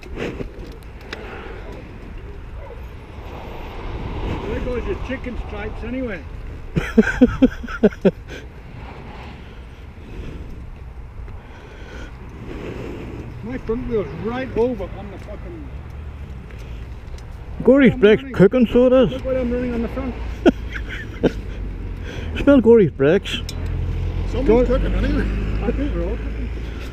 There goes your chicken stripes anyway. My front wheel's right over on the fucking... Gory's brakes cooking, so it is. Look what I'm running on the front. Smell Gory's brakes. Someone's cooking anyway. I think we're all cooking.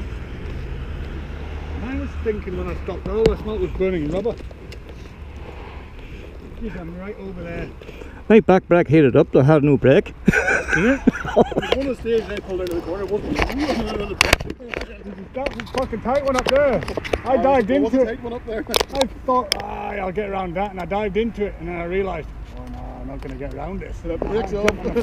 I was thinking when I stopped, all I smelled was burning rubber. Jeez, I'm right over there. My back brake heated up, I had no brake. Did it? One of the stages I pulled out of the corner wasn't that was a fucking tight one up there. I dived into it. Tight one up there. I thought, I'll get around that, and I dived into it, and then I realised, oh no, I'm not going to get around this. So the brakes off.